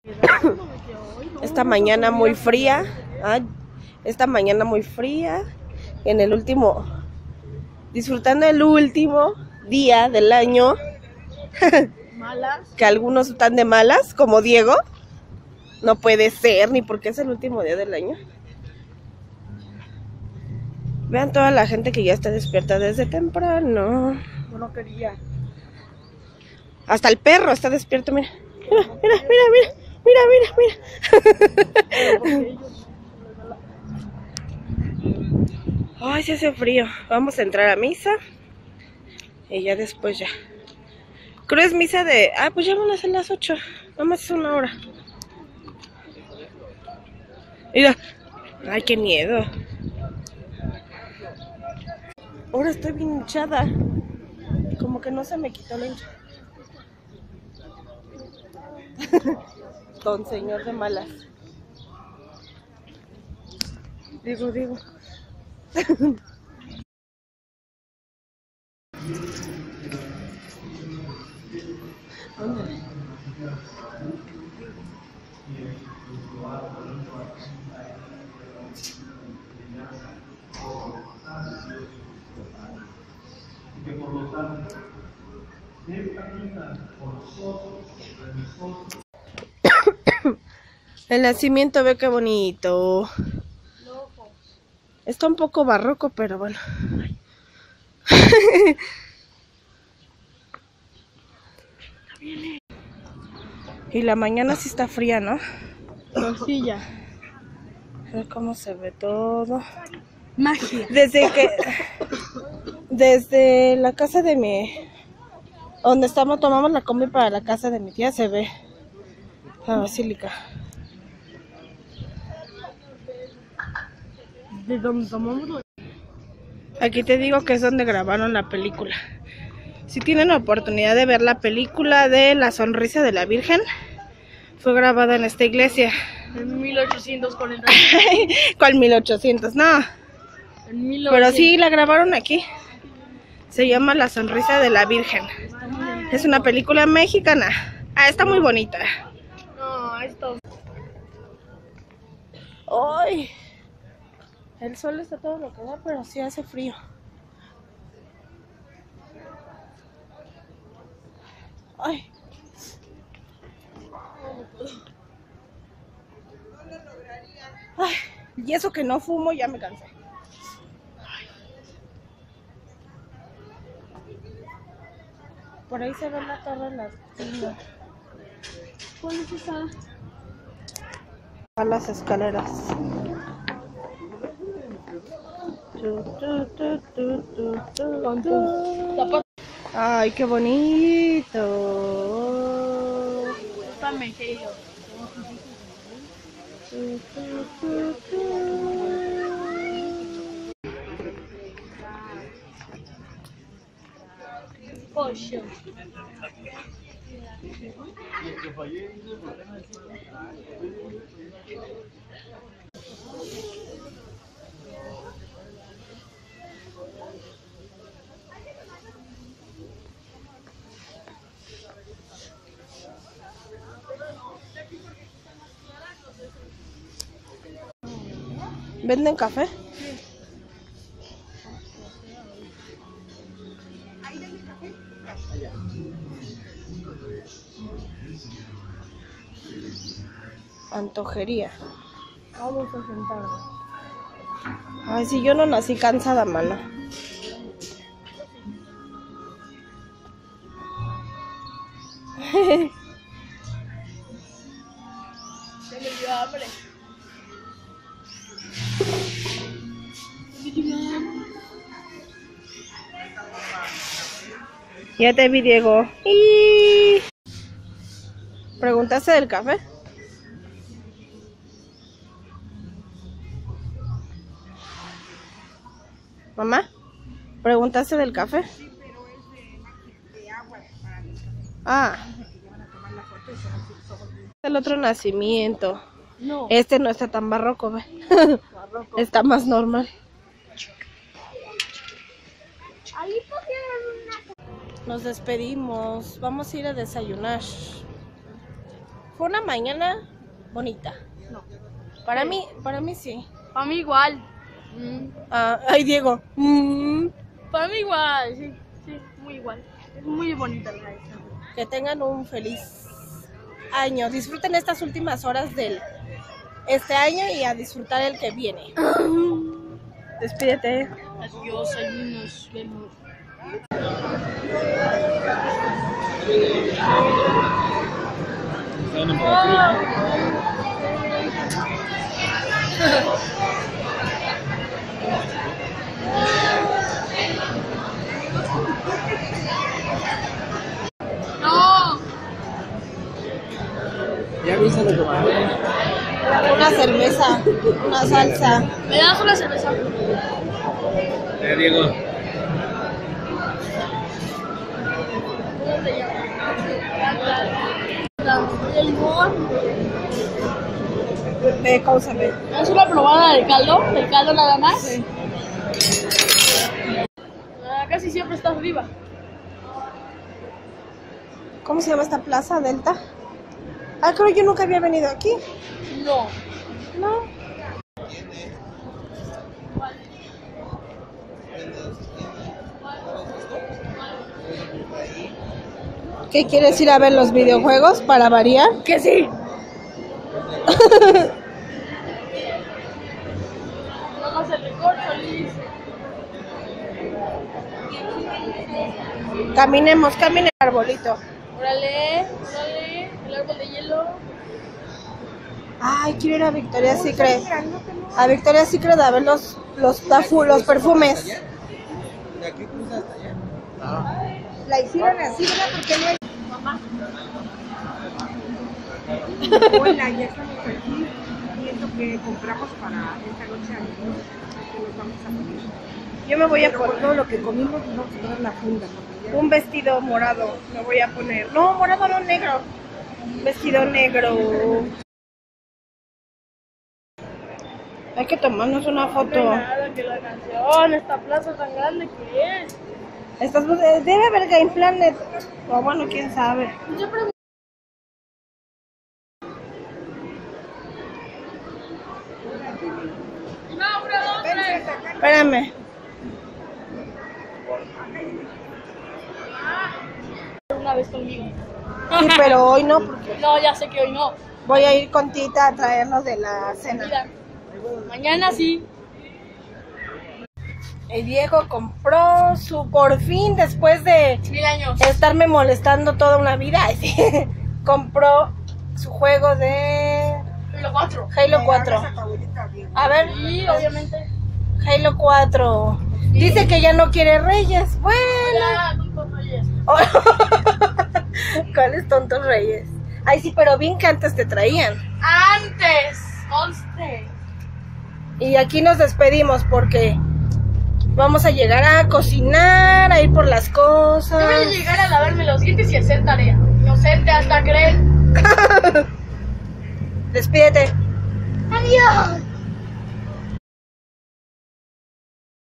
Esta mañana muy fría. Esta mañana muy fría. En el último, disfrutando el último día del año. Malas. Que algunos están de malas, como Diego. No puede ser, ni porque es el último día del año. Vean toda la gente que ya está despierta desde temprano. Yo no quería. Hasta el perro está despierto, mira. Mira. Ay, se hace frío. Vamos a entrar a misa. Y ya después ya. Creo es misa de... pues ya van a ser las 8. Nada más es 1 hora. Mira. Ay, qué miedo. Ahora estoy bien hinchada. Como que no se me quitó la hinchada. Don señor de malas. Digo. Que por lo tanto, Él camina por nosotros, entre nosotros. El nacimiento, ve qué bonito. Está un poco barroco, pero bueno. Y la mañana sí está fría, ¿no? Sí, ya. A ver cómo se ve todo. Magia. Desde la casa de mi... Donde tomamos la combi para la casa de mi tía, se ve la basílica. ¿De dónde tomamos? Aquí te digo que es donde grabaron la película. Si tienen la oportunidad de ver la película de La sonrisa de la Virgen, fue grabada en esta iglesia. En 1840. ¿Cuál 1800? No. En 1800. Pero sí la grabaron aquí. Se llama La sonrisa de la Virgen. Es una película mexicana. Está muy bonita. No, esto. ¡Ay! El sol está todo lo que da, pero sí hace frío. ¡Ay! ¡Ay! Y eso que no fumo, ya me cansé. Por ahí se ve la torre de la tienda. ¿Cuál es esa? A las escaleras. Ay, qué bonito. Está mejor. Pollo. ¿Venden café? Antojería. Vamos a sentarnos. Ay, si yo no nací cansada, mano. Ya me dio hambre. Ya te vi, Diego. Y... ¿Preguntaste del café? ¿Mamá? ¿Preguntaste del café? Sí, pero es de agua para el café. Ah. Que van a tomar la foto y se van a hacer ojos. El otro nacimiento. No. Este no está tan barroco, ¿ve? Barroco. Está más normal. Ahí pusieron una. Nos despedimos. Vamos a ir a desayunar. Fue una mañana bonita. No. Para mí sí. Para mí igual. Ay, Diego. Para mí igual, sí, muy igual. Es muy bonita la esa. Que tengan un feliz año. Disfruten estas últimas horas de este año y a disfrutar el que viene. Despídete. Adiós, ahí nos vemos. No. Ya viste lo que mandé. Una cerveza, una salsa. ¿Me das una cerveza? Diego. ¿Cómo se llama? El limón. Cáusame. ¿Es una probada del caldo? ¿Del caldo nada más? Sí. Casi siempre estás viva. ¿Cómo se llama esta plaza, Delta? Ah, creo que yo nunca había venido aquí. No. No. ¿Qué quieres ir a ver los videojuegos para variar? Que sí. Nomás el recorcho, Liz. Caminemos, arbolito. Órale, el árbol de hielo. Ay, quiero ir a Victoria's Secret. A Victoria's Secret a ver los perfumes. De aquí cruza hasta allá. La hicieron así, ¿verdad? Porque no hay... Mamá. Hola, ya estamos aquí viendo que compramos para esta noche a que nos vamos a comer. Yo me voy a Pero por poner todo lo que comimos, nos vamos a poner la funda. ¿No? un vestido morado. Me voy a poner... No, morado no, negro. Un vestido negro. Hay que tomarnos una foto. Nada, que la canción, esta plaza tan grande que es. Debe haber Game Planet. O bueno, quién sabe. Yo pregunto. No, bro, Espérame. una vez conmigo. Sí, pero hoy no, porque No, ya sé que hoy no. voy a ir con Tita a traernos de la cena. Mira, mañana sí. El Diego compró por fin, después de 1000 años. estarme molestando toda una vida, compró su juego de Halo 4. Halo 4. A ver, Sí, obviamente. Halo 4. Dice que ya no quiere reyes. Bueno. Ya, tontos reyes. ¿Cuáles tontos reyes? Ay, sí, pero bien que antes te traían. Antes, conste. Y aquí nos despedimos porque vamos a llegar a cocinar, a ir por las cosas. Yo voy a llegar a lavarme los dientes y hacer tarea. Inocente hasta creer. Despídete. Adiós.